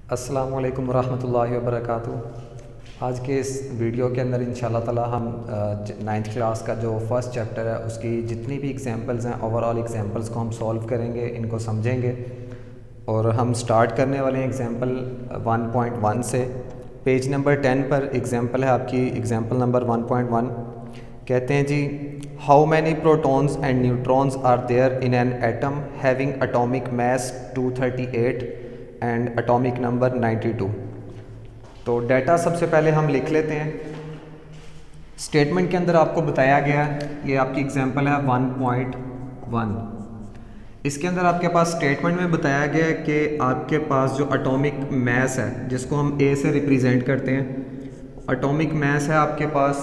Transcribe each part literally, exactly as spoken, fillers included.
अस्सलामु अलैकुम रहमतुल्लाहि व बरकातुहू। आज के इस वीडियो के अंदर इंशाल्लाह ताला हम नाइन्थ क्लास का जो फर्स्ट चैप्टर है उसकी जितनी भी एग्जांपल्स हैं ओवरऑल एग्जांपल्स को हम सॉल्व करेंगे, इनको समझेंगे और हम स्टार्ट करने वाले हैं एग्जांपल वन पॉइंट वन से। पेज नंबर टेन पर एग्जांपल है आपकी example number one point one. कहते हैं जी, how many protons and neutrons are there in an atom having atomic mass two thirty eight and atomic number ninety two. तो data सबसे पहले हम लिख लेते हैं। स्टेटमेंट के अंदर आपको बताया गया है, ये आपकी एग्जांपल है वन पॉइंट वन। इसके अंदर आपके पास स्टेटमेंट में बताया गया है कि आपके पास जो एटॉमिक मास है जिसको हम ए से रिप्रेजेंट करते हैं, एटॉमिक मास है आपके पास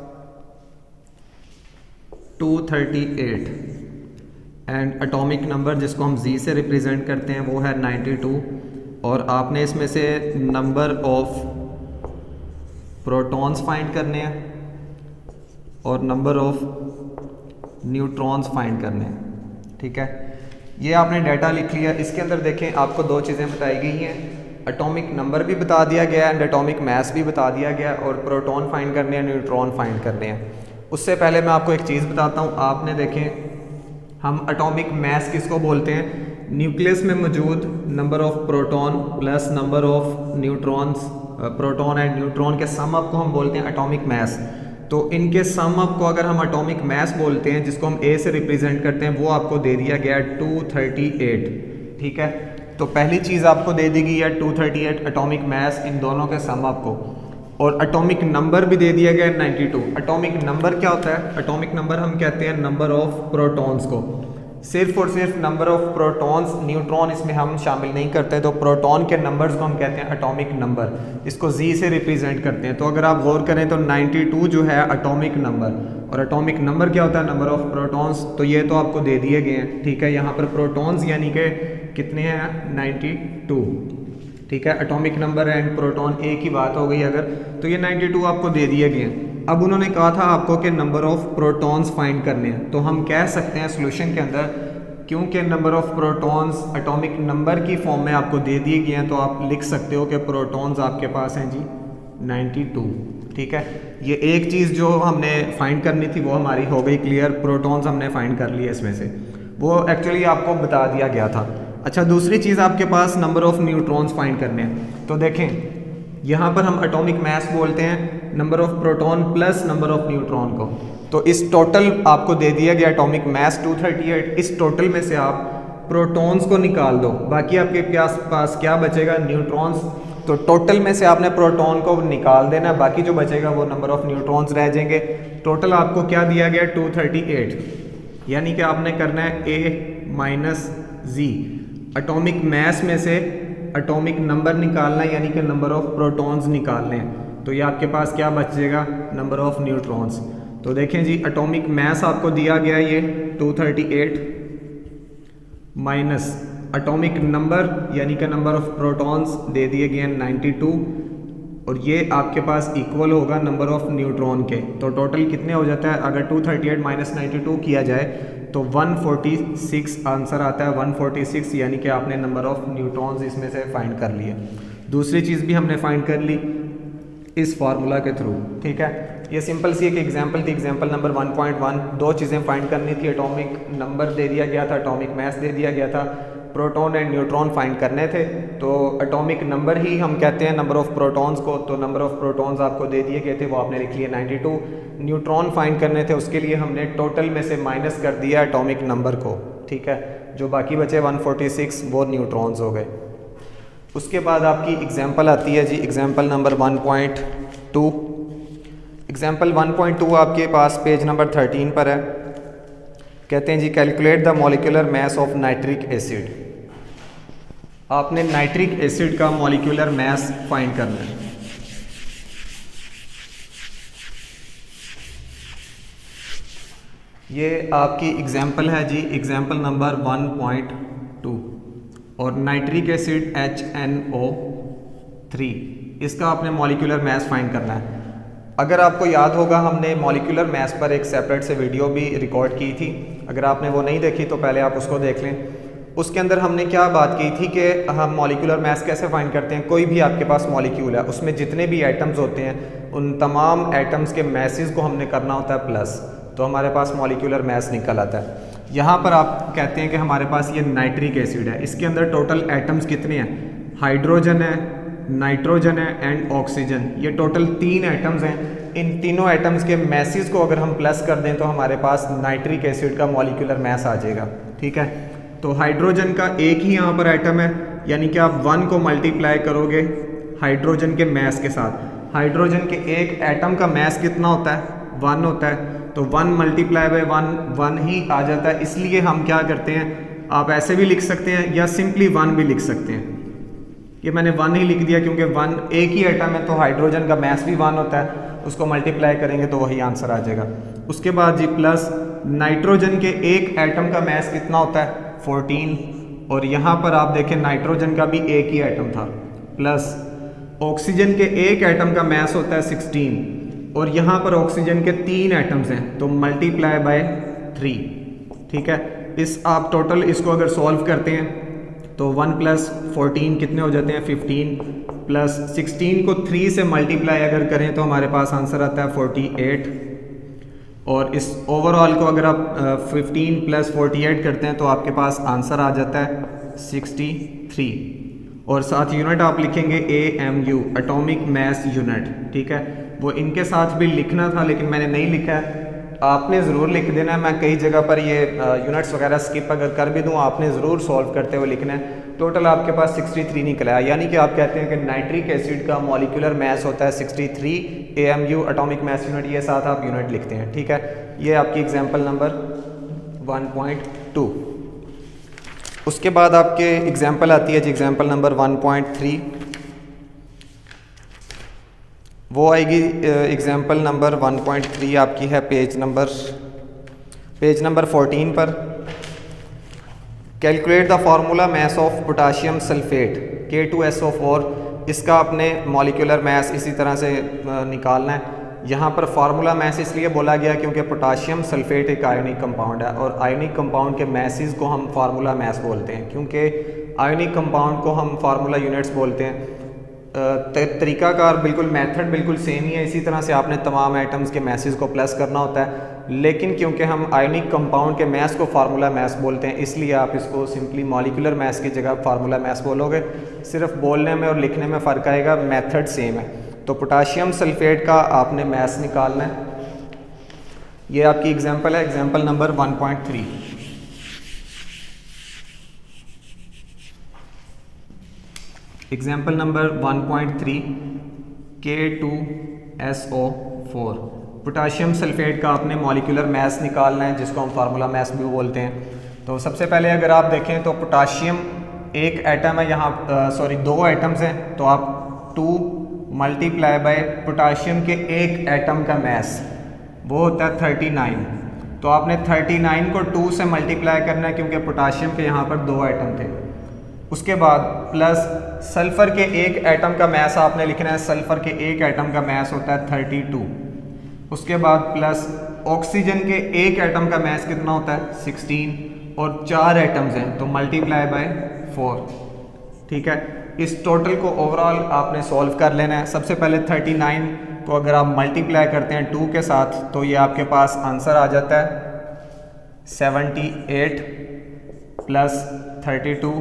two thirty eight and atomic number जिसको हम जी से रिप्रेजेंट करते हैं वो है नाइन्टी टू। और आपने इसमें से नंबर ऑफ प्रोटॉन्स फाइंड करने हैं और नंबर ऑफ न्यूट्रॉन्स फाइंड करने हैं। ठीक है, ये आपने डाटा लिख लिया। इसके अंदर देखें आपको दो चीज़ें बताई गई हैं, एटॉमिक नंबर भी बता दिया गया है एंड एटॉमिक मास भी बता दिया गया है और प्रोटॉन फाइंड करने हैं, न्यूट्रॉन फाइंड करने हैं। उससे पहले मैं आपको एक चीज़ बताता हूँ। आपने देखें हम एटॉमिक मास किसको बोलते हैं? न्यूक्लियस में मौजूद number of proton plus number of neutrons, proton and neutron के सम अप को हम बोलते हैं एटॉमिक मास। तो इनके सम अप को अगर हम एटॉमिक मास बोलते हैं जिसको हम ए से रिप्रेजेंट करते हैं, वो आपको दे दिया गया है टू थर्टी एट। ठीक है, तो पहली चीज़ आपको दे दी गई है two thirty eight atomic mass, इन दोनों के सम अप को, और एटॉमिक नंबर भी दे दिया गया है नाइन्टी टू। एटॉमिक नंबर क्या होता है? एटॉमिक नंबर हम कहते हैं नंबर ऑफ प्रोटॉन्स को। सिर्फ और सिर्फ नंबर ऑफ प्रोटॉन्स, न्यूट्रॉन इसमें हम शामिल नहीं करते। तो प्रोटॉन के नंबर्स को हम कहते हैं एटॉमिक नंबर, इसको जी से रिप्रेजेंट करते हैं। तो अगर आप गौर करें तो नाइन्टी टू जो है एटॉमिक नंबर, और एटॉमिक नंबर क्या होता है? Number of protons. तो ये तो आपको दे दिए गए हैं। ठीक है, यहाँ पर प्रोटॉन्स यानी कि कितने हैं? Ninety two. ठीक है, एटॉमिक नंबर एंड प्रोटॉन एक ही बात हो गई अगर, तो ये नाइन्टी टू आपको दे दिए गए हैं। अब उन्होंने कहा था आपको कि नंबर ऑफ प्रोटॉन्स फाइंड करने हैं, तो हम कह सकते हैं सॉल्यूशन के अंदर, क्योंकि number of protons atomic number की फॉर्म में आपको दे दिए गए हैं, तो आप लिख सकते हो कि प्रोटॉन्स आपके पास हैं जी नाइन्टी टू। ठीक है, ये एक चीज़ जो हमने फाइंड करनी थी वो हमारी हो गई क्लियर। प्रोटॉन्स हमने फाइंड कर लिए इसमें से, वो एक्चुअली आपको बता दिया गया था। अच्छा, दूसरी चीज़ आपके पास नंबर ऑफ न्यूट्रॉन्स फाइंड करने हैं। तो देखें यहाँ पर हम एटॉमिक मास बोलते हैं number of proton plus number of neutron को। तो इस टोटल आपको दे दिया गया atomic mass two thirty eight, इस टोटल में से आप प्रोटॉन्स को निकाल दो, बाकी आपके पास पास क्या बचेगा? न्यूट्रॉन्स। तो टोटल में से आपने प्रोटॉन को निकाल देना, बाकी जो बचेगा वो नंबर ऑफ न्यूट्रॉन्स रह जाएंगे। टोटल आपको क्या दिया गया? टू थर्टी एट, यानी कि आपने करना है ए माइनस जी, एटॉमिक मास में से एटॉमिक नंबर निकालना है, यानी कि नंबर ऑफ प्रोटॉन्स निकालने हैं। तो ये आपके पास क्या बचेगा? Number of neutrons. तो देखें जी, एटॉमिक मास आपको दिया गया ये two thirty eight minus atomic number यानी कि नंबर ऑफ प्रोटॉन्स दे दिए गए हैं नाइन्टी टू, और ये आपके पास इक्वल होगा नंबर ऑफ न्यूट्रॉन के। तो टोटल कितने हो जाता है? अगर two thirty eight minus ninety two किया जाए तो वन फोर्टी सिक्स आंसर आता है। वन फोर्टी सिक्स यानी कि आपने नंबर ऑफ न्यूट्रॉन्स इसमें से फाइंड कर लिए। दूसरी चीज़ भी हमने फाइंड कर ली इस फार्मूला के थ्रू। ठीक है, ये सिंपल सी एक एग्जांपल थी, example number one point one. दो चीज़ें फाइंड करनी थी, एटॉमिक नंबर दे दिया गया था, एटॉमिक मास दे दिया गया था, प्रोटॉन एंड न्यूट्रॉन फाइंड करने थे। तो एटॉमिक नंबर ही हम कहते हैं नंबर ऑफ प्रोटॉन्स को। तो नंबर ऑफ प्रोटॉन्स आपको दे दिए गए थे, वो आपने लिख लिए नाइन्टी टू। न्यूट्रॉन फाइंड करने थे, उसके लिए हमने टोटल में से माइनस कर दिया एटॉमिक नंबर को। ठीक है, जो बाकी बचे वन फोर्टी सिक्स वो न्यूट्रॉन्स हो गए। उसके बाद आपकी एग्जांपल आती है जी example number one point two. Example one point two आपके पास पेज नंबर थर्टीन पर है। कहते हैं जी, calculate the molecular mass of nitric acid. आपने नाइट्रिक एसिड का मॉलिक्यूलर मास फाइंड करना है। ये आपकी एग्जांपल है जी example number one point two, और nitric acid H N O three, इसका आपने मॉलिक्यूलर मास फाइंड करना है। अगर आपको याद होगा हमने मॉलिक्यूलर मास पर एक सेपरेट से वीडियो भी रिकॉर्ड की थी, अगर आपने वो नहीं देखी तो पहले आप उसको देख लें। उसके अंदर हमने क्या बात की थी कि हम मॉलिक्यूलर मास कैसे फाइंड करते हैं। कोई भी आपके पास मॉलिक्यूल है, उसमें जितने भी एटम्स होते हैं उन तमाम एटम्स के मैसेज को हमने करना होता है प्लस, तो हमारे पास मॉलिक्यूलर मास निकल आता है। यहाँ पर आप कहते हैं कि हमारे पास ये नाइट्रिक एसिड है, इसके अंदर टोटल एटम्स कितने हैं, हाइड्रोजन है, नाइट्रोजन है एंड ऑक्सीजन, ये टोटल तीन एटम्स हैं। इन तीनों एटम्स के मैसेज को अगर हम प्लस कर दें तो हमारे पास नाइट्रिक एसिड का मॉलिक्यूलर मास आ जाएगा। ठीक है, तो हाइड्रोजन का एक ही यहाँ पर एटम है, यानी कि आप वन को मल्टीप्लाई करोगे हाइड्रोजन के मास के साथ। हाइड्रोजन के एक एटम का मास कितना होता है, वन होता है, तो one multiply by one one ही आ जाता है। इसलिए हम क्या करते हैं, आप ऐसे भी लिख सकते हैं या सिंपली वन भी लिख सकते हैं। ये मैंने वन ही लिख दिया क्योंकि वन एक ही एटम है, तो हाइड्रोजन का मास भी वन होता है, उसको मल्टीप्लाई करेंगे तो वही आंसर आ जाएगा। उसके बाद जी प्लस नाइट्रोजन के एक एटम का मास कितना होता है, फोर्टीन, और यहाँ पर आप देखें नाइट्रोजन का भी एक ही एटम था, प्लस ऑक्सीजन के एक एटम का मास होता है सिक्सटीन, और यहाँ पर ऑक्सीजन के तीन एटम्स हैं तो मल्टीप्लाई बाय थ्री। ठीक है, इस आप टोटल इसको अगर सॉल्व करते हैं तो वन प्लस फोर्टीन कितने हो जाते हैं, फिफ्टीन, प्लस सिक्सटीन को थ्री से मल्टीप्लाई अगर करें तो हमारे पास आंसर आता है फोर्टी एट, और इस ओवरऑल को अगर आप फिफ्टीन प्लस फोर्टी एट करते हैं तो आपके पास आंसर आ जाता है सिक्सटी थ्री, और साथ यूनिट आप लिखेंगे A M U, atomic mass unit. ठीक है, वो इनके साथ भी लिखना था लेकिन मैंने नहीं लिखा है, आपने ज़रूर लिख देना है। मैं कई जगह पर ये यूनिट्स वगैरह स्किप अगर कर भी दूँ, आपने ज़रूर सॉल्व करते हुए लिखना है। टोटल आपके पास सिक्सटी थ्री निकला है, यानी कि आप कहते हैं कि नाइट्रिक एसिड का मॉलिक्यूलर मास होता है sixty three, A M U atomic mass unit, ये साथ आप यूनिट लिखते हैं। ठीक है, ये आपकी example number one point two. उसके बाद आपके एग्जाम्पल आती है जी example number one point three, वो आएगी example number one point three आपकी है page number page number fourteen पर। Calculate the formula mass of potassium sulphate K two S O four, इसका आपने मॉलिक्यूलर मास इसी तरह से निकालना है। यहाँ पर फार्मूला मास इसलिए बोला गया क्योंकि पोटाशियम सल्फेट एक आयोनिक कंपाउंड है, और आयोनिक कंपाउंड के मैसेज को हम फार्मूला मास बोलते हैं। क्योंकि आयोनिक कंपाउंड को हम फार्मूला यूनिट्स बोलते हैं। तरीकाकार बिल्कुल मेथड बिल्कुल सेम ही है, इसी तरह से आपने तमाम आइटम्स के मैसेज को प्लस करना होता है, लेकिन क्योंकि हम आयोनिक कंपाउंड के मास को फार्मूला मास बोलते हैं इसलिए आप इसको सिंपली मॉलिक्यूलर मास की जगह फार्मूला मास बोलोगे। सिर्फ बोलने में और लिखने में फ़र्क आएगा, मेथड सेम है। तो पोटाशियम सल्फेट का आपने मास निकालना है। ये आपकी एग्जांपल है, example number one point three. Example number one point three K two S O four, potassium sulphate का आपने मॉलिक्यूलर मास निकालना है, जिसको हम फार्मूला मास भी बोलते हैं। तो सबसे पहले अगर आप देखें तो पोटाशियम एक एटम है, यहाँ सॉरी दो एटम्स हैं, तो आप टू मल्टीप्लाई बाय पोटाशियम के एक एटम का मास वो होता है थर्टी नाइन। तो आपने थर्टी नाइन को टू से मल्टीप्लाई करना है क्योंकि पोटाशियम के यहाँ पर दो एटम थे। उसके बाद प्लस सल्फ़र के एक एटम का मास आपने लिखना है, सल्फ़र के एक एटम का मास होता है थर्टी टू। उसके बाद प्लस ऑक्सीजन के एक एटम का मास कितना होता है सिक्सटीन, और चार एटम्स हैं तो मल्टीप्लाई बाय फोर। ठीक है, इस टोटल को ओवरऑल आपने सॉल्व कर लेना है। सबसे पहले थर्टी नाइन को अगर आप मल्टीप्लाई करते हैं टू के साथ तो ये आपके पास आंसर आ जाता है seventy eight plus thirty two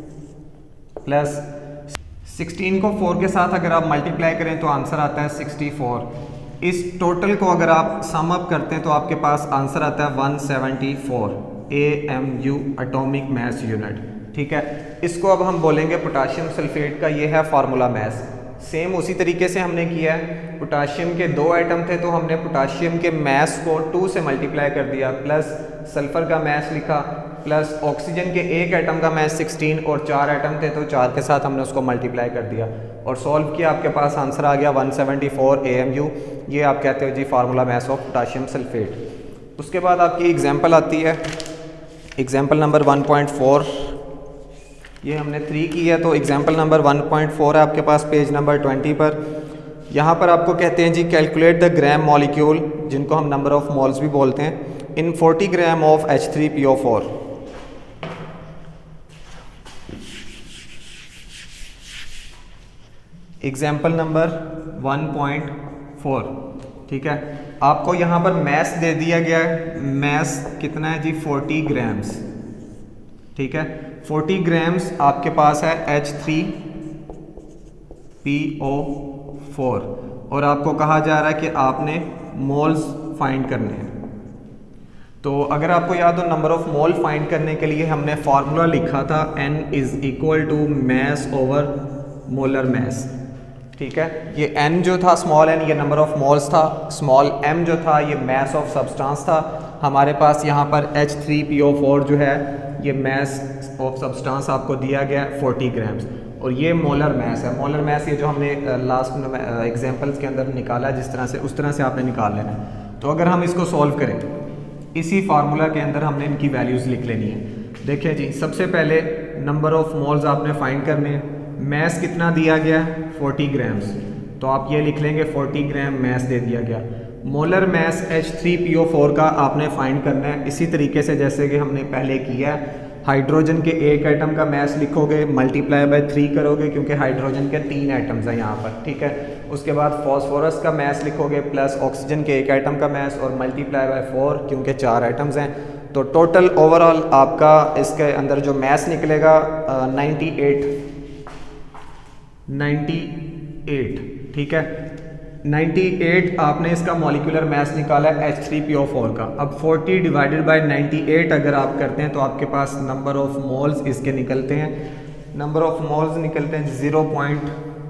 plus sixteen को फोर के साथ अगर आप मल्टीप्लाई करें तो आंसर आता है सिक्सटी फोर। इस टोटल को अगर आप सम अप करते हैं तो आपके पास आंसर आता है one seventy four A M U atomic mass unit. ठीक है, इसको अब हम बोलेंगे पोटाशियम सल्फेट का ये है फार्मूला मास। सेम उसी तरीके से हमने किया है, पोटाशियम के दो एटम थे तो हमने पोटाशियम के मास को टू से मल्टीप्लाई कर दिया, प्लस सल्फ़र का मास लिखा, प्लस ऑक्सीजन के एक एटम का मास सिक्सटीन, और चार एटम थे तो चार के साथ हमने उसको मल्टीप्लाई कर दिया और सॉल्व किया। आपके पास आंसर आ गया one seventy four A M U. ये आप कहते हो जी formula mass of potassium sulphate. उसके बाद आपकी एग्जाम्पल आती है, example number one point four. ये हमने थ्री की है, तो example number one point four है आपके पास पेज नंबर ट्वेंटी पर। यहाँ पर आपको कहते हैं जी कैलकुलेट द ग्राम मॉलिक्यूल, जिनको हम नंबर ऑफ मोल्स भी बोलते हैं, in forty gram of H three P O four. Example number one point four, ठीक है। आपको यहाँ पर मैस दे दिया गया है, मैस कितना है जी, फोर्टी ग्राम्स, ठीक है। फोर्टी ग्राम्स आपके पास है H three P O four और आपको कहा जा रहा है कि आपने मोल्स फाइंड करने हैं। तो अगर आपको याद हो, नंबर ऑफ मोल फाइंड करने के लिए हमने फार्मूला लिखा था N is equal to mass over molar mass, ठीक है। ये N जो था स्मॉल n, ये नंबर ऑफ मोल्स था, स्मॉल m जो था ये मैस ऑफ सब्सटेंस था। हमारे पास यहाँ पर H three P O four जो है ये मैस ऑफ सब्सटेंस आपको दिया गया फोर्टी ग्राम्स और ये मोलर मैस है। मोलर मैस ये जो हमने लास्ट एग्जांपल्स के अंदर निकाला जिस तरह से, उस तरह से आपने निकाल लेना है। तो अगर हम इसको सॉल्व करें, इसी फार्मूला के अंदर हमने इनकी वैल्यूज़ लिख लेनी है। देखिए जी, सबसे पहले नंबर ऑफ मोल्स आपने फाइंड करने हैं। मैस कितना दिया गया, फोर्टी ग्राम्स, तो आप ये लिख लेंगे फोर्टी ग्राम मैस दे दिया गया। Molar mass H three P O four का आपने फाइंड करना है इसी तरीके से जैसे कि हमने पहले किया है। हाइड्रोजन के एक एटम का मैस लिखोगे, मल्टीप्लाई बाय थ्री करोगे क्योंकि हाइड्रोजन के तीन एटम्स हैं यहाँ पर, ठीक है। उसके बाद फॉस्फोरस का मैस लिखोगे प्लस ऑक्सीजन के एक एटम का मैस और मल्टीप्लाई बाय फोर क्योंकि चार एटम्स हैं। तो टोटल ओवरऑल आपका इसके अंदर जो मैस निकलेगा नाइन्टी एट नाइन्टी एट, ठीक है। नाइन्टी एट आपने इसका मॉलिक्यूलर मैस निकाला है H three P O four का। अब forty divided by ninety eight अगर आप करते हैं तो आपके पास नंबर ऑफ मोल्स इसके निकलते हैं, नंबर ऑफ मोल्स निकलते हैं ज़ीरो पॉइंट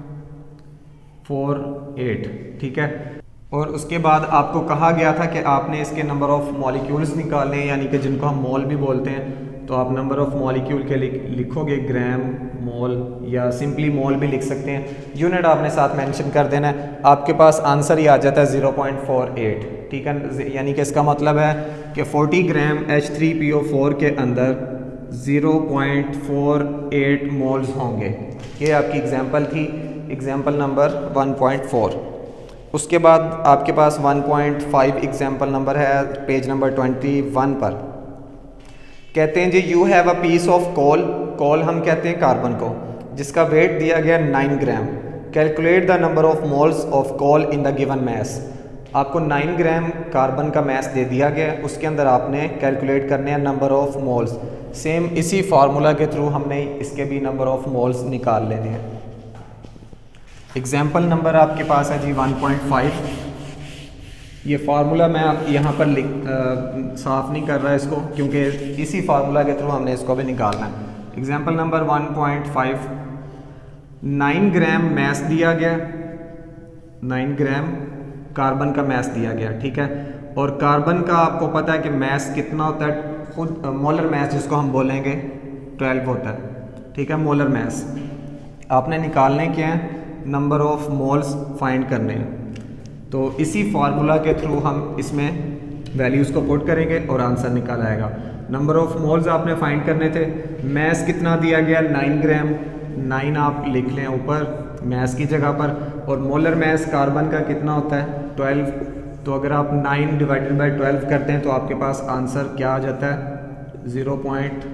फोर एट, ठीक है। और उसके बाद आपको कहा गया था कि आपने इसके नंबर ऑफ मॉलिक्यूल्स निकालने हैं, यानी कि जिनको हम मोल भी बोलते हैं। तो आप नंबर ऑफ मॉलिक्यूल के लिखोगे ग्राम, मोल या सिंपली मोल भी लिख सकते हैं। यूनिट आपने साथ मेंशन कर देना है, आपके पास आंसर ही आ जाता है ज़ीरो पॉइंट फोर एट, ठीक है। यानी कि इसका मतलब है कि forty gram H three P O four के अंदर zero point four eight moles होंगे। ये आपकी एग्जांपल थी, example number one point four. उसके बाद आपके पास one point five example number है पेज नंबर ट्वेंटी वन पर। कहते हैं जी, you have a piece of coal, coal हम कहते हैं कार्बन को, जिसका वेट दिया गया nine gram. Calculate the number of moles of coal in the given mass. आपको नाइन ग्राम कार्बन का मैस दे दिया गया, उसके अंदर आपने कैलकुलेट करने हैं नंबर ऑफ मोल्स। सेम इसी फार्मूला के थ्रू हमने इसके भी नंबर ऑफ मोल्स निकाल लेने हैं। एग्जाम्पल नंबर आपके पास है जी वन पॉइंट फाइव। ये फार्मूला मैं आप यहाँ पर लिख आ, साफ नहीं कर रहा इसको क्योंकि इसी फार्मूला के थ्रू हमने इसको भी निकालना है। Example number one point five, nine gram mass दिया गया, नाइन ग्राम कार्बन का मैस दिया गया, ठीक है। और कार्बन का आपको पता है कि मैस कितना होता है, खुद मोलर मैस जिसको हम बोलेंगे ट्वेल्व होता है, ठीक है। मोलर मैस आपने निकालने के हैं, नंबर ऑफ मोल्स फाइंड करने हैं। तो इसी फार्मूला के थ्रू हम इसमें वैल्यूज़ को पुट करेंगे और आंसर निकाल आएगा। नंबर ऑफ मोल्स आपने फाइंड करने थे, मैस कितना दिया गया नाइन ग्राम, नाइन आप लिख लें ऊपर मैस की जगह पर, और मोलर मैस कार्बन का कितना होता है ट्वेल्व। तो अगर आप नाइन डिवाइडेड बाई ट्वेल्व करते हैं तो आपके पास आंसर क्या आ जाता है ज़ीरो पॉइंट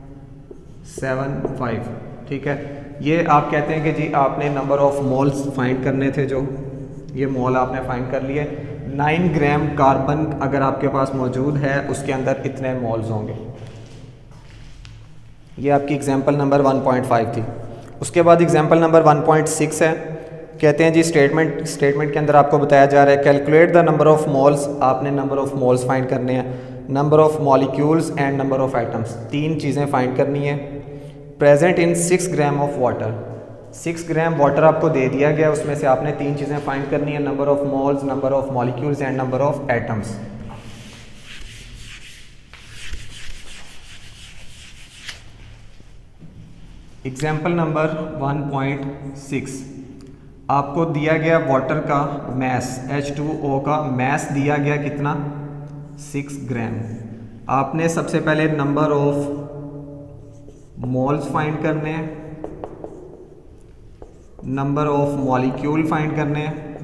सेवन फाइव, ठीक है। ये आप कहते हैं कि जी आपने नंबर ऑफ मोल्स फाइंड करने थे, जो ये मोल आपने फाइंड कर लिए। नाइन ग्राम कार्बन अगर आपके पास मौजूद है उसके अंदर इतने मोल्स होंगे। ये आपकी example number one point five थी। उसके बाद example number one point six है। कहते हैं जी स्टेटमेंट स्टेटमेंट के अंदर आपको बताया जा रहा है calculate the number of moles. आपने नंबर ऑफ मोल्स फाइंड करने हैं, number of molecules and number of atoms, तीन चीज़ें फाइंड करनी है। Present in six gram of water, six gram water आपको दे दिया गया, उसमें से आपने तीन चीज़ें फाइंड करनी है, number of moles, number of molecules and number of atoms. Example number one point six, आपको दिया गया वाटर का मैस एच टू ओ का मैस दिया गया कितना सिक्स ग्राम। आपने सबसे पहले नंबर ऑफ मोल्स फाइंड करने हैं, नंबर ऑफ मॉलिक्यूल फाइंड करने हैं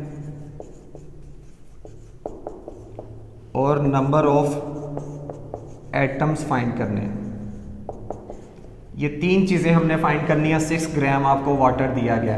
और नंबर ऑफ एटम्स फाइंड करने हैं। ये तीन चीज़ें हमने फाइंड करनी है। सिक्स ग्राम आपको वाटर दिया गया है।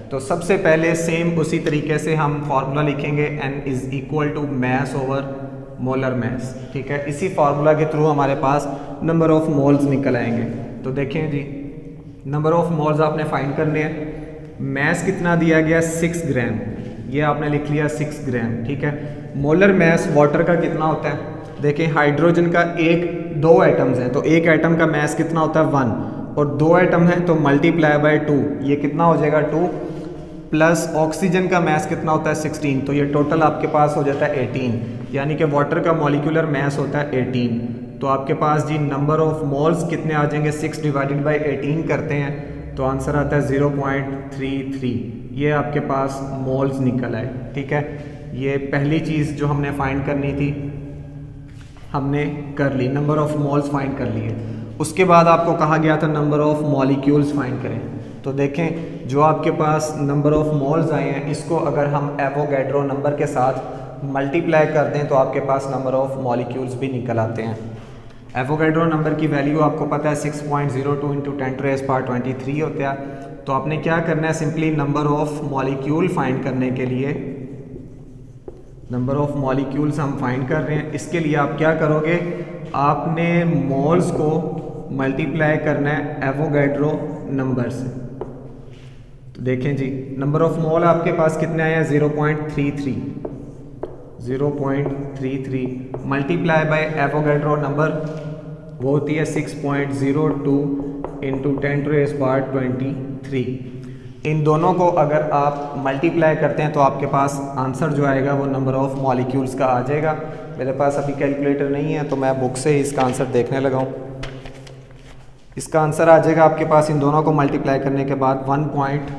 तो सबसे पहले सेम उसी तरीके से हम फार्मूला लिखेंगे, N is equal to mass over molar mass. ठीक है, इसी फार्मूला के थ्रू हमारे पास नंबर ऑफ मोल्स निकल आएंगे। तो देखें जी, नंबर ऑफ मोल्स आपने फाइंड करने हैं। मैस कितना दिया गया, सिक्स ग्राम, ये आपने लिख लिया सिक्स ग्राम। ठीक है, मोलर मैस वाटर का कितना होता है, देखें हाइड्रोजन का एक दो एटम्स हैं तो एक एटम का मैस कितना होता है, वन, और दो एटम है तो मल्टीप्लाई बाय टू, ये कितना हो जाएगा, टू, प्लस ऑक्सीजन का मैस कितना होता है, सिक्सटीन, तो ये टोटल आपके पास हो जाता है एटीन, यानी कि वाटर का मॉलिक्यूलर मैस होता है एटीन। तो आपके पास जी नंबर ऑफ मोल्स कितने आ जाएंगे, सिक्स डिवाइडेड बाई एटीन करते हैं तो आंसर आता है ज़ीरो पॉइंट थ्री थ्री, ये आपके पास मोल्स निकल आए। ठीक है, ये पहली चीज़ जो हमने फाइंड करनी थी हमने कर ली, नंबर ऑफ मोल्स फाइंड कर लिए। उसके बाद आपको कहा गया था नंबर ऑफ मॉलिक्यूल्स फाइंड करें। तो देखें जो आपके पास नंबर ऑफ मोल्स आए हैं इसको अगर हम एवोगैड्रो नंबर के साथ मल्टीप्लाई कर दें तो आपके पास नंबर ऑफ मॉलिक्यूल्स भी निकल आते हैं। एवोगैड्रो नंबर की वैल्यू आपको पता है six point zero two into ten to raise power twenty three होता है। तो आपने क्या करना है, simply number of molecule find करने के लिए नंबर ऑफ मॉलिक्यूल्स हम फाइंड कर रहे हैं, इसके लिए आप क्या करोगे, आपने मोल्स को मल्टीप्लाई करना है एवोगैड्रो नंबर से। तो देखें जी नंबर ऑफ मोल आपके पास कितने आए हैं, zero point three three, zero point three three multiply by Avogadro number वो होती है six point zero two into ten to raise power twenty three. इन दोनों को अगर आप मल्टीप्लाई करते हैं तो आपके पास आंसर जो आएगा वो नंबर ऑफ मॉलिक्यूल्स का आ जाएगा। मेरे पास अभी कैलकुलेटर नहीं है तो मैं बुक से ही इसका आंसर देखने लगा हूँ। इसका आंसर आ जाएगा आपके पास इन दोनों को मल्टीप्लाई करने के बाद one point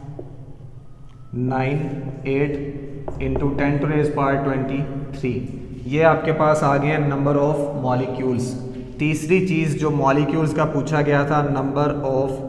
nine eight into ten to raise power twenty three, ये आपके पास आ गए नंबर ऑफ मॉलिक्यूल्स। तीसरी चीज़ जो मॉलिक्यूल्स का पूछा गया था, नंबर ऑफ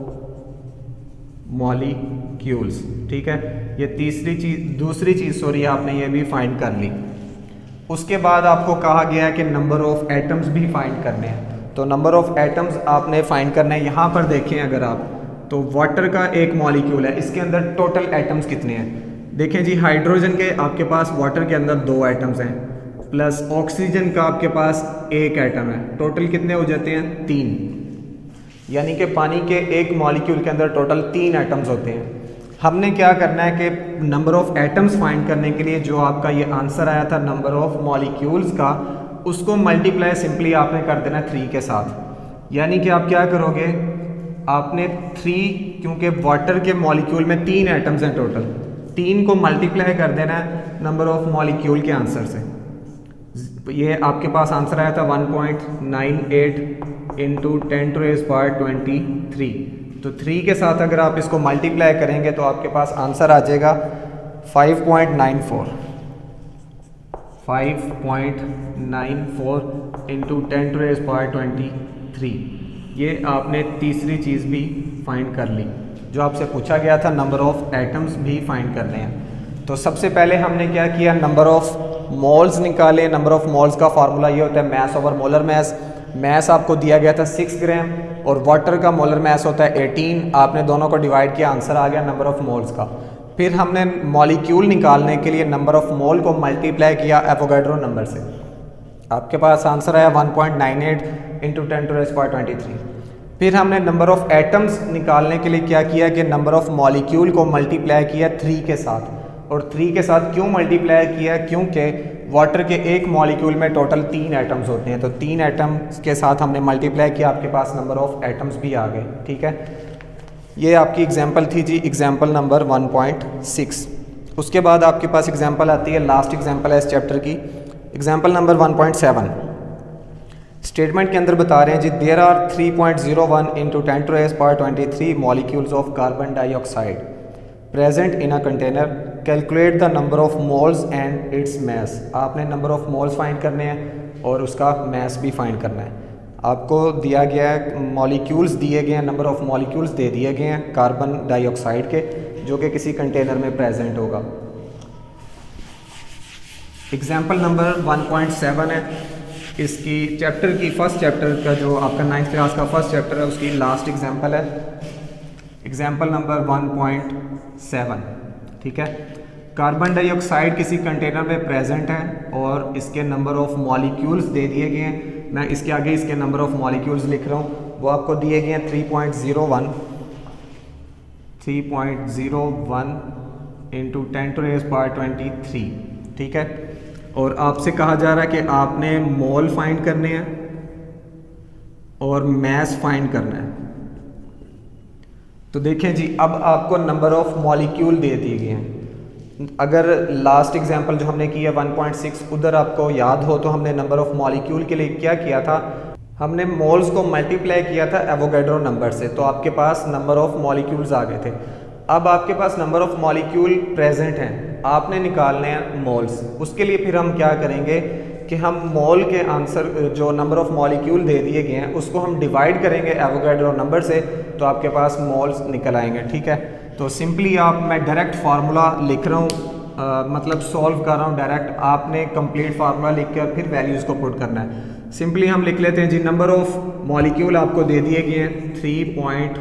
मॉलिक्यूल्स। ठीक है, ये तीसरी चीज़, दूसरी चीज़ सॉरी आपने ये भी फाइंड कर ली। उसके बाद आपको कहा गया है कि नंबर ऑफ एटम्स भी फाइंड करने हैं। तो नंबर ऑफ एटम्स आपने फाइंड करने हैं। यहाँ पर देखें अगर आप तो वाटर का एक मॉलिक्यूल है, इसके अंदर टोटल एटम्स कितने हैं, देखें जी हाइड्रोजन के आपके पास वाटर के अंदर दो एटम्स हैं, प्लस ऑक्सीजन का आपके पास एक एटम है, टोटल कितने हो जाते हैं, तीन, यानी कि पानी के एक मॉलिक्यूल के अंदर टोटल तीन एटम्स होते हैं। हमने क्या करना है कि नंबर ऑफ एटम्स फाइंड करने के लिए जो आपका ये आंसर आया था नंबर ऑफ मॉलिक्यूल्स का, उसको मल्टीप्लाई सिंपली आपने कर देना थ्री के साथ। यानी कि आप क्या करोगे, आपने थ्री, क्योंकि वाटर के मॉलिक्यूल में तीन एटम्स हैं टोटल, तीन को मल्टीप्लाई कर देना है नंबर ऑफ मॉलिक्यूल के आंसर से। ये आपके पास आंसर आया था one point nine eight into ten to raise power twenty three. तो थ्री के साथ अगर आप इसको मल्टीप्लाई करेंगे तो आपके पास आंसर आ जाएगा five point nine four, five point nine four into ten to raise power twenty three. ये आपने तीसरी चीज़ भी फाइंड कर ली। जो आपसे पूछा गया था नंबर ऑफ एटम्स भी फाइंड करने हैं। तो सबसे पहले हमने क्या किया, नंबर ऑफ मोल्स निकाले। नंबर ऑफ मोल्स का फार्मूला ये होता है mass over molar mass. Mass आपको दिया गया था सिक्स ग्राम और वाटर का मोलर मैस होता है एटीन। आपने दोनों को डिवाइड किया, आंसर आ गया नंबर ऑफ मोल्स का। फिर हमने मॉलिक्यूल निकालने के लिए नंबर ऑफ मोल को मल्टीप्लाई किया एवोगैड्रो नंबर से। आपके पास आंसर आया one point nine eight into ten to raise power twenty three. फिर हमने नंबर ऑफ एटम्स निकालने के लिए क्या किया कि नंबर ऑफ मॉलिक्यूल को मल्टीप्लाई किया थ्री के साथ। और थ्री के साथ क्यों मल्टीप्लाई किया, क्योंकि वाटर के एक मॉलिक्यूल में टोटल तीन एटम्स होते हैं। तो तीन एटम्स के साथ हमने मल्टीप्लाई किया, आपके पास नंबर ऑफ एटम्स भी आ गए। ठीक है, ये आपकी एग्जांपल थी जी, example number one point six. उसके बाद आपके पास एग्जांपल आती है, लास्ट एग्जांपल है इस चैप्टर की, example number one point seven. Statement के अंदर बता रहे हैं जी, there are three point zero one into ten to raise power twenty three molecules of carbon dioxide present in a container, calculate the number of moles and its mass. आपने number of moles find करने हैं और उसका mess भी find करना है। आपको दिया गया है, मॉलिक्यूल्स दिए गए हैं, नंबर ऑफ मॉलिक्यूल्स दे दिए गए हैं कार्बन डाइऑक्साइड के, जो कि किसी कंटेनर में प्रेजेंट होगा। Example number one point seven है, इसकी चैप्टर की फर्स्ट चैप्टर का जो आपका नाइन्थ क्लास का फर्स्ट चैप्टर है उसकी लास्ट एग्जाम्पल है। Example number one point seven, ठीक है। कार्बन डाइऑक्साइड किसी कंटेनर में प्रेजेंट है और इसके नंबर ऑफ मॉलिक्यूल्स दे दिए गए हैं। मैं इसके आगे इसके नंबर ऑफ मॉलिक्यूल्स लिख रहा हूँ, वो आपको दिए गए हैं three point zero one three point zero one into ten to raise power twenty three, ठीक है। और आपसे कहा जा रहा है कि आपने मोल फाइंड करने हैं और मैस फाइंड करना है। तो देखें जी, अब आपको नंबर ऑफ मॉलिक्यूल दे दिए गए हैं। अगर लास्ट एग्जांपल जो हमने किया वन पॉइंट सिक्स, उधर आपको याद हो तो हमने नंबर ऑफ मॉलिक्यूल के लिए क्या किया था, हमने मोल्स को मल्टीप्लाई किया था एवोगैड्रो नंबर से, तो आपके पास नंबर ऑफ मॉलिक्यूल्स आ गए थे। अब आपके पास नंबर ऑफ मॉलिक्यूल प्रेजेंट हैं, आपने निकालने हैं मोल्स। उसके लिए फिर हम क्या करेंगे कि हम मोल के आंसर जो नंबर ऑफ मॉलिक्यूल दे दिए गए हैं उसको हम डिवाइड करेंगे एवोगैड्रो नंबर से, तो आपके पास मोल्स निकल आएंगे, ठीक है। तो सिंपली आप, मैं डायरेक्ट फार्मूला लिख रहा हूँ, मतलब सॉल्व कर रहा हूँ डायरेक्ट, आपने कंप्लीट फार्मूला लिख कर फिर वैल्यूज़ को पुट करना है। सिंपली हम लिख लेते हैं जी, नंबर ऑफ मॉलिक्यूल आपको दे दिए गए हैं three point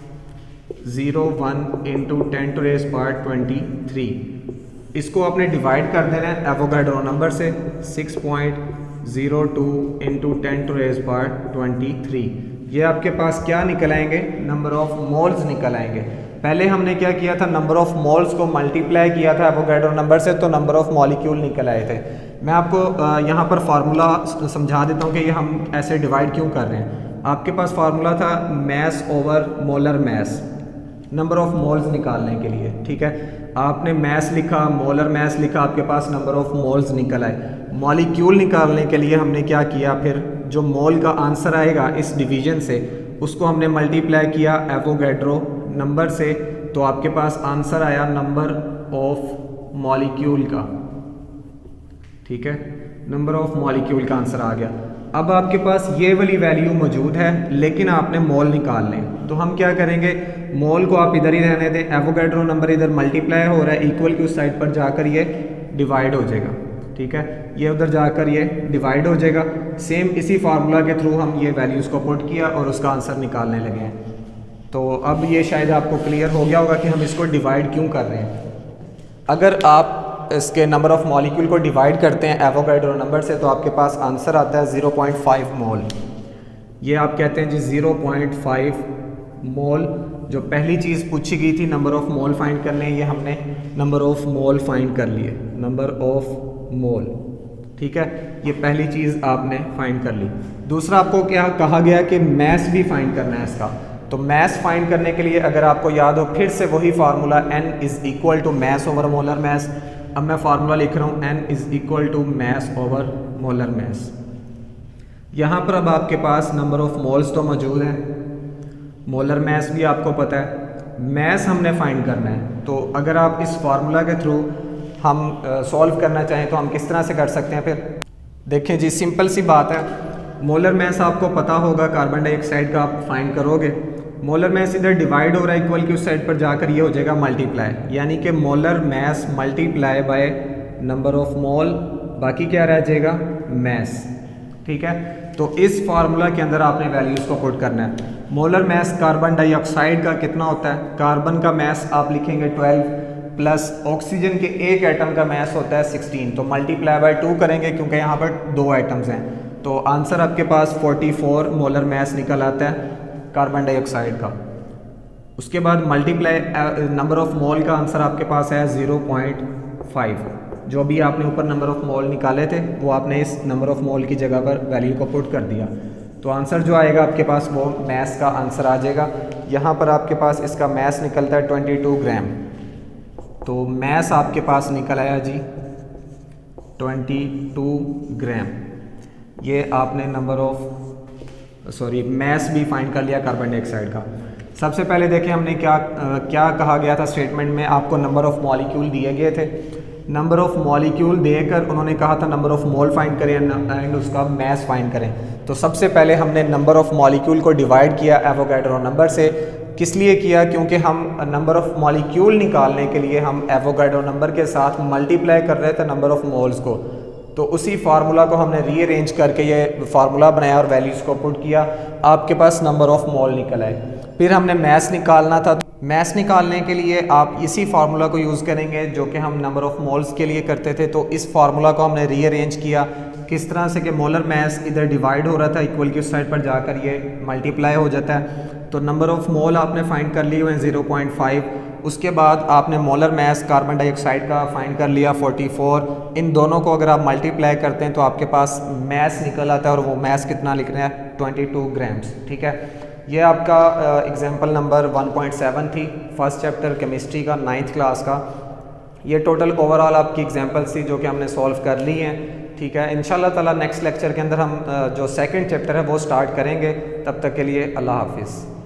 zero one into ten to raise power twenty three. इसको आपने डिवाइड कर देना है एवोगैड्रो नंबर से, six point zero two into ten to raise power twenty three. ये आपके पास क्या निकल आएंगे, नंबर ऑफ मोल्स निकल आएंगे। पहले हमने क्या किया था, नंबर ऑफ मोल्स को मल्टीप्लाई किया था एवोगैड्रो नंबर से, तो नंबर ऑफ मॉलिक्यूल निकल आए थे। मैं आपको यहाँ पर फार्मूला समझा देता हूँ कि ये हम ऐसे डिवाइड क्यों कर रहे हैं। आपके पास फार्मूला था mass over molar mass, number of moles निकालने के लिए, ठीक है। आपने मैस लिखा, मोलर मैस लिखा, आपके पास नंबर ऑफ मोल्स निकल आए। मॉलिक्यूल निकालने के लिए हमने क्या किया, फिर जो मोल का आंसर आएगा इस डिवीजन से, उसको हमने मल्टीप्लाई किया एवोगैड्रो नंबर से, तो आपके पास आंसर आया नंबर ऑफ मॉलिक्यूल का, ठीक है। नंबर ऑफ मॉलिक्यूल का आंसर आ गया। अब आपके पास ये वाली वैल्यू मौजूद है, लेकिन आपने मोल निकालने, तो हम क्या करेंगे, मोल को आप इधर ही रहने दें, एवोगैड्रो नंबर इधर मल्टीप्लाई हो रहा है, इक्वल की उस साइड पर जाकर ये डिवाइड हो जाएगा, ठीक है। ये उधर जाकर ये डिवाइड हो जाएगा। सेम इसी फार्मूला के थ्रू हम ये वैल्यूज़ को पुट किया और उसका आंसर निकालने लगे हैं। तो अब ये शायद आपको क्लियर हो गया होगा कि हम इसको डिवाइड क्यों कर रहे हैं। अगर आप इसके नंबर ऑफ मॉलिक्यूल को डिवाइड करते हैं एवोगैड्रो नंबर से, तो आपके पास आंसर आता है ज़ीरो पॉइंट फाइव मोल। ये आप कहते हैं जी ज़ीरो पॉइंट फाइव मोल। जो पहली चीज़ पूछी गई थी नंबर ऑफ मोल फाइंड करने, ये हमने नंबर ऑफ मोल फाइंड कर लिए, नंबर ऑफ मोल, ठीक है। ये पहली चीज़ आपने फाइंड कर ली। दूसरा आपको क्या कहा गया कि मैस भी फाइंड करना है इसका, तो मैस फाइंड करने के लिए अगर आपको याद हो, फिर से वही formula n is equal to mass over molar mass. अब मैं फार्मूला लिख रहा हूँ n is equal to mass over molar mass. यहाँ पर अब आपके पास नंबर ऑफ मोल्स तो मौजूद है, मोलर मैस भी आपको पता है, मैस हमने फाइंड करना है। तो अगर आप इस फार्मूला के थ्रू हम सॉल्व uh, करना चाहें तो हम किस तरह से कर सकते हैं। फिर देखें जी, सिंपल सी बात है, मोलर मैस आपको पता होगा, कार्बन डाइऑक्साइड का आप फाइंड करोगे, मोलर मैस इधर डिवाइड हो रहा है, इक्वल की उस साइड पर जाकर ये हो जाएगा मल्टीप्लाई, यानी कि molar mass multiply by number of mole, बाकी क्या रह जाएगा, मैस, ठीक है। तो इस फार्मूला के अंदर आपने वैल्यूज़ को पुट करना है। मोलर मैस कार्बन डाइऑक्साइड का कितना होता है, कार्बन का मैस आप लिखेंगे ट्वेल्व, प्लस ऑक्सीजन के एक एटम का मैस होता है सिक्सटीन, तो मल्टीप्लाई बाय टू करेंगे क्योंकि यहाँ पर दो एटम्स हैं, तो आंसर आपके पास फोर्टी फोर मोलर मैस निकल आता है कार्बन डाइऑक्साइड का। उसके बाद मल्टीप्लाई नंबर ऑफ मोल का आंसर आपके पास है ज़ीरो पॉइंट फाइव। जो भी आपने ऊपर नंबर ऑफ मोल निकाले थे वो आपने इस नंबर ऑफ मोल की जगह पर वैल्यू को पुट कर दिया, तो आंसर जो आएगा आपके पास वो मैस का आंसर आ जाएगा। यहाँ पर आपके पास इसका मैस निकलता है ट्वेंटी टू ग्राम, तो मैस आपके पास निकल आया जी ट्वेंटी टू ग्राम। ये आपने नंबर ऑफ सॉरी मैस भी फाइंड कर लिया कार्बन डाइऑक्साइड का। सबसे पहले देखें हमने क्या आ, क्या कहा गया था स्टेटमेंट में, आपको नंबर ऑफ मॉलिक्यूल दिए गए थे, नंबर ऑफ मॉलिक्यूल देकर उन्होंने कहा था नंबर ऑफ मोल फाइंड करें एंड उसका मैस फाइंड करें। तो सबसे पहले हमने नंबर ऑफ मॉलिक्यूल को डिवाइड किया एवोगैड्रो नंबर से। किस लिए किया, क्योंकि हम नंबर ऑफ मॉलिक्यूल निकालने के लिए हम एवोगैड्रो नंबर के साथ मल्टीप्लाई कर रहे थे नंबर ऑफ मोल्स को, तो उसी फार्मूला को हमने रीअरेंज करके ये फार्मूला बनाया और वैल्यूज़ को पुट किया, आपके पास नंबर ऑफ मोल निकल आए। फिर हमने मैथ्स निकालना था। मैथ्स निकालने के लिए आप इसी फार्मूला को यूज़ करेंगे जो कि हम नंबर ऑफ़ मोल्स के लिए करते थे। तो इस फार्मूला को हमने रीअरेंज किया किस तरह से कि मोलर मैस इधर डिवाइड हो रहा था, इक्वल की साइड पर जाकर ये मल्टीप्लाई हो जाता है। तो नंबर ऑफ़ मोल आपने फाइंड कर लिए हुए हैं ज़ीरो पॉइंट फाइव। उसके बाद आपने मोलर मैस कार्बन डाइऑक्साइड का फाइंड कर लिया फोर्टी फोर। इन दोनों को अगर आप मल्टीप्लाई करते हैं तो आपके पास मैस निकल आता है, और वो मैस कितना लिख रहे हैं, ट्वेंटी टू ग्राम्स। ठीक है, ये आपका example number one point seven थी, फर्स्ट चैप्टर केमिस्ट्री का, नाइन्थ क्लास का। ये टोटल ओवरऑल आपकी एग्जांपल्स थी जो कि हमने सॉल्व कर ली हैं। ठीक है, इंशाल्लाह ताला नेक्स्ट लेक्चर के अंदर हम जो सेकंड चैप्टर है वो स्टार्ट करेंगे। तब तक के लिए अल्लाह हाफिज़।